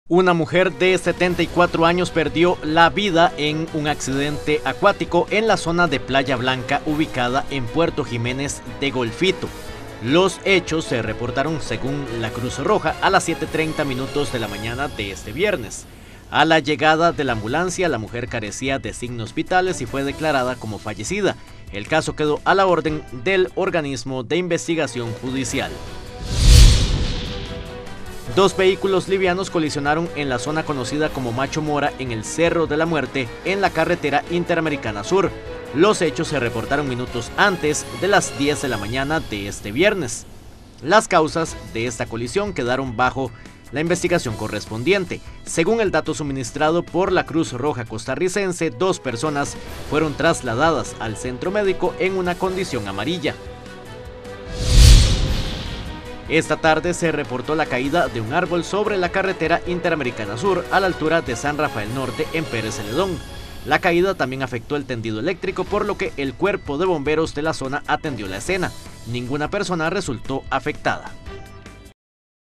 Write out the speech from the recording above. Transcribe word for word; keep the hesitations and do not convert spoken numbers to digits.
Una mujer de setenta y cuatro años perdió la vida en un accidente acuático en la zona de Playa Blanca ubicada en Puerto Jiménez de Golfito. Los hechos se reportaron según la Cruz Roja a las siete treinta minutos de la mañana de este viernes. A la llegada de la ambulancia, la mujer carecía de signos vitales y fue declarada como fallecida. El caso quedó a la orden del organismo de investigación judicial. Dos vehículos livianos colisionaron en la zona conocida como Macho Mora en el Cerro de la Muerte en la carretera Interamericana Sur. Los hechos se reportaron minutos antes de las diez de la mañana de este viernes. Las causas de esta colisión quedaron bajo la investigación correspondiente. Según el dato suministrado por la Cruz Roja costarricense, dos personas fueron trasladadas al centro médico en una condición amarilla. Esta tarde se reportó la caída de un árbol sobre la carretera Interamericana Sur a la altura de San Rafael Norte en Pérez Celedón. La caída también afectó el tendido eléctrico, por lo que el cuerpo de bomberos de la zona atendió la escena. Ninguna persona resultó afectada.